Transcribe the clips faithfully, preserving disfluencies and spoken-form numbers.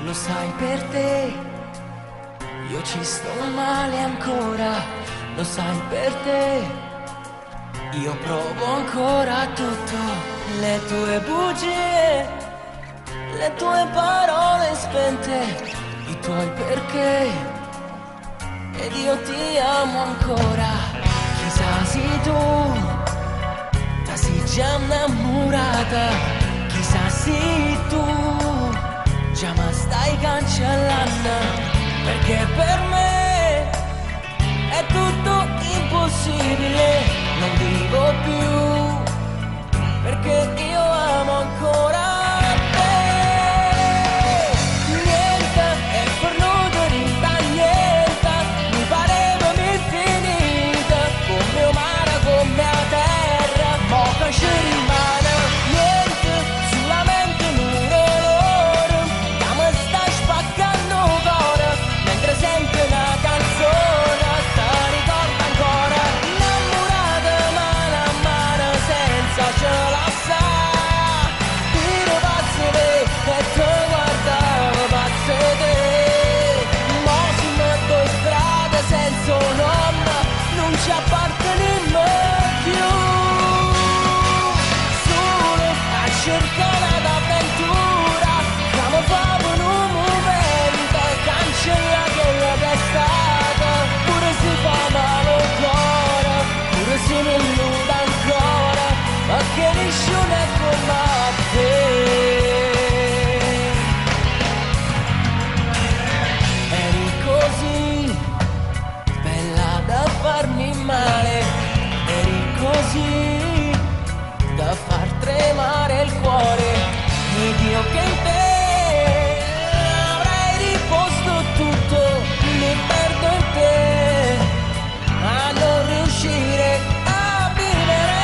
lo sai per te, io ci sto male ancora, lo sai per te, io provo ancora tutto, le tue bugie, le tue parole spente, i tuoi perché, ed io ti amo ancora, chissà sei tu, ta sei già innamorata, chissà sei tu, già ma stai cancellando, perché per me è tutto impossibile, non vivo più, perché io amo ancora te. Niente è fornuto in da niente, mi pareva mi finita, come un mare, come a terra, mo che ci rimane niente, solamente un dolore, che mi sta spaccando cuore, mentre sento una canzone, sta ricorda ancora, innamorata mano a mano senza ce la sa, tiro pazzo te e te guardavo pazzo te, mo si metto in strada senza un nome, non ci apparteniamo più, solo a cercare d'avventura, che mi fa per un momento, cancella quella che è stata, pure si fa male il cuore, pure si mi illuda ancora, ma che nessuno è come te. Eri così bella da farmi male, eri così da far tremare il cuore, ed io che in te avrei riposto tutto, mi perdo in te a non riuscire a vivere.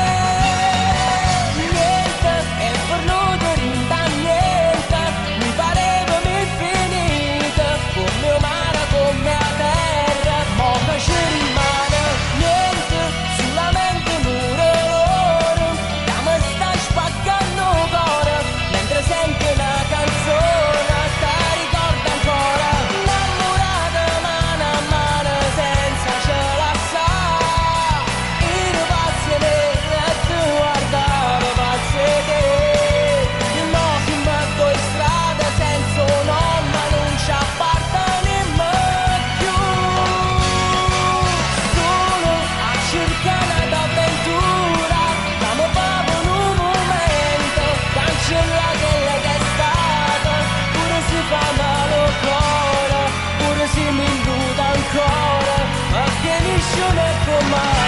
Niente è fornuto in da niente, mi pareva mi finita, come un mare, come a terra, mo che ci rimane niente, solamente un dolore, che mi sta spaccando cuore, mentre sento una canzone, sta ricorda ancora, innamorata mano a mano senza ce la sa, io pazzo te e tu guardavo pazzo te, mo che metto in strada senza un nome, non ci apparteniamo più, solo a cercare d'avventura, che mi fa per un momento, cancella quella che è stata, pure si fa male il cuore, pure si mi illuda ancora, ma che nessuno è come